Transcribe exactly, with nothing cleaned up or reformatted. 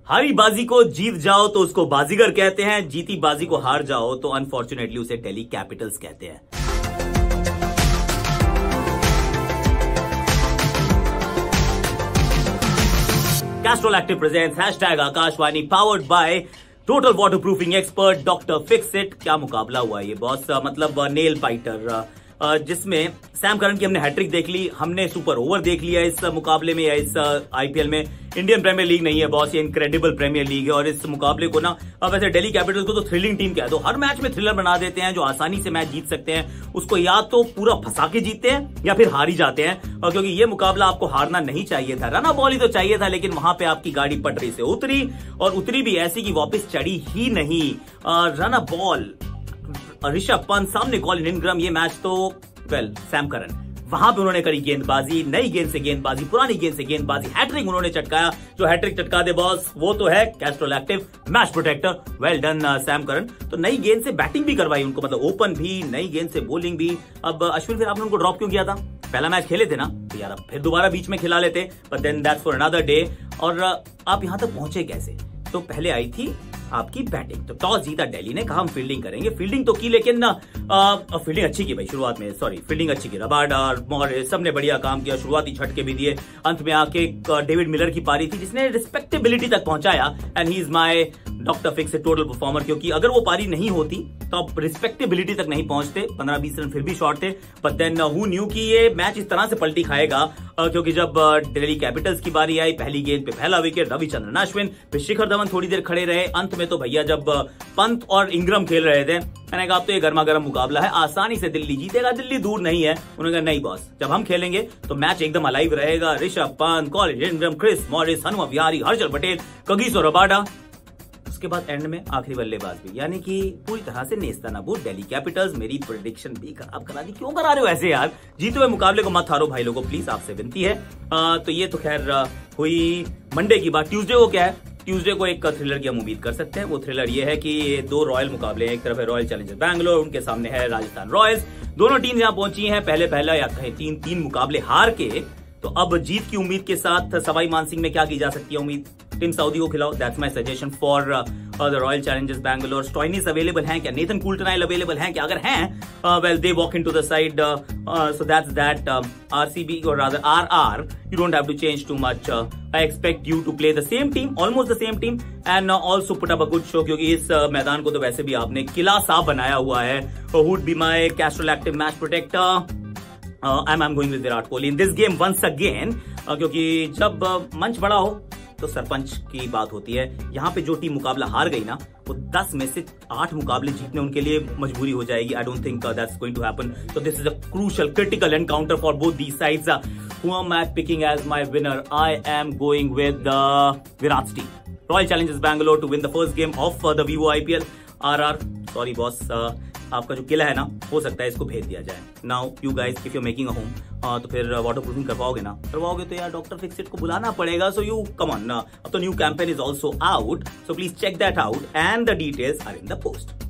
हारी बाजी को जीत जाओ तो उसको बाजीगर कहते हैं, जीती बाजी को हार जाओ तो अनफॉर्चुनेटली उसे दिल्ली कैपिटल्स कहते हैं। Castrol Activ presents hashtag Aakashvani powered by total waterproofing expert doctor Fixit. क्या मुकाबला हुआ ये बॉस, मतलब नेल बाइटर, जिसमें सैम करन की हमने हैट्रिक देख ली, हमने सुपर ओवर देख लिया इस मुकाबले में या इस आईपीएल में। इंडियन प्रीमियर लीग नहीं है बॉस, ये इनक्रेडिबल प्रीमियर लीग है। और इस मुकाबले को ना, अब वैसे दिल्ली कैपिटल्स को तो थ्रिलिंग टीम कह दो, हर मैच में थ्रिलर बना देते हैं। जो आसानी से मैच जीत सकते हैं उसको या तो पूरा फंसा के जीतते हैं या फिर हार ही जाते हैं। और क्योंकि ये मुकाबला आपको हारना नहीं चाहिए था, रन बॉल ही तो चाहिए था, लेकिन वहां पे आपकी गाड़ी पटरी से उतरी और उतरी भी ऐसी कि वापस चढ़ी ही नहीं। रन बॉल, ऋषभ पंत सामने कॉलिन इंग्रम, ये मैच तो वेल सैम करन, वहां पे उन्होंने करी गेंदबाजी, नई गेंद से गेंदबाजी, पुरानी गेंद से गेंदबाजी, हैट्रिक उन्होंने चटकाया। जो हैट्रिक चटका दे बॉस वो तो है Castrol Activ match protector. Well done Sam Curran. तो नई गेंद से बैटिंग भी करवाई उनको, मतलब ओपन भी, नई गेंद से बॉलिंग भी। अब अश्विन फिर आपने उनको ड्रॉप क्यों किया था? पहला मैच खेले थे ना, तो यार फिर दोबारा बीच में खिला लेते, but then that's for another day. और आप यहां तक पहुंचे कैसे? तो पहले आई थी आपकी बैटिंग, तो टॉस जीता दिल्ली ने, कहा हम फील्डिंग करेंगे। फील्डिंग तो की, लेकिन आ, फील्डिंग अच्छी की भाई शुरुआत में, सॉरी फील्डिंग अच्छी की, रबाडार मॉर सबने बढ़िया काम किया, शुरुआती झटके भी दिए। अंत में आके डेविड मिलर की पारी थी जिसने रिस्पेक्टेबिलिटी तक पहुंचाया, and he is my doctor fix total performer. क्योंकि अगर वो पारी नहीं होती तो आप रिस्पेक्टेबिलिटी तक नहीं पहुंचते, पंद्रह बीस रन फिर भी शॉर्ट थे। बट देन हु न्यू कि ये मैच इस तरह से पलटी खाएगा, क्योंकि जब दिल्ली कैपिटल्स की बारी आई, पहली गेंद पे पहला विकेट रविचंद्रन अश्विन, फिर शिखर धवन थोड़ी देर खड़े रहे। अंत में तो भैया जब पंत और इंग्रम खेल रहे थे, मैंने कहा अब तो ये गर्मा गर्म मुकाबला है, आसानी से दिल्ली जीतेगा, दिल्ली दूर नहीं है। उन्होंने कहा नहीं बॉस, जब हम खेलेंगे तो मैच एकदम अलाइव रहेगा। Rishabh Pant, Colin Ingram, Chris Morris, Hanuma Vihari, Harshal Patel, Kagiso Rabada, उसके बाद एंड में आखिरी बल्लेबाज भी, यानी कि पूरी तरह से नेस्ता नाबूद दिल्ली कैपिटल्स। मेरी प्रेडिक्शन भी खराब करा दी। क्यों करा रहे हो ऐसे यार? जीते हुए मुकाबले को मत हारो भाई लोगों, प्लीज, आपसे विनती है। आ, तो ये तो खैर हुई मंडे की बात। ट्यूसडे को क्या है? ट्यूसडे को एक थ्रिलर की हम उम्मीद कर सकते हैं। वो थ्रिलर ये है कि दो रॉयल मुकाबले हैं, एक तरफ है रॉयल चैलेंजर्स बैंगलोर, उनके सामने है राजस्थान रॉयल्स। दोनों टीम यहां पहुंची हैं पहले पहला या कहें तीन तीन मुकाबले हार के। तो अब जीत की उम्मीद के साथ सवाई मानसिंह में क्या की जा सकती है उम्मीद? टिम साउदी को खिलाओ, that's my suggestion for the Royal Challengers Bangalore. Stoinis available हैं क्या? नेथन कूल्टरनाइल अवेलेबल हैं क्या? अगर हैं, well they walk into the side, so that's that. RCB और rather RR, you don't have to change too much. I expect you to play the same team, almost the same team, and also put up a good show, क्योंकि इस uh, मैदान को तो वैसे भी आपने किला सा बनाया हुआ है। Would be my Castrol Activ match protector. I am going with Virat Kohli in this game once again, क्योंकि जब uh, मंच बड़ा हो तो सरपंच की बात होती है। यहाँ पे जो टीम मुकाबला हार गई ना, वो दस में से आठ मुकाबले जीतने उनके लिए मजबूरी हो जाएगी। I don't think that's going to happen. So this is a crucial critical encounter for both these sides. Who am I picking as my winner? I am going with the Virat team, Royal Challengers Bangalore, to win the first game of the Vivo IPL. RR, sorry boss, आपका जो किला है ना, हो सकता है इसको भेज दिया जाए। Now you guys, if you making a home, तो फिर वाटर प्रूफिंग करवाओगे ना? करवाओगे तो यार डॉक्टर फिक्सिट को बुलाना पड़ेगा। सो यू कम ऑन, अब तो new campaign is also out, so please check that out and the details are in the post.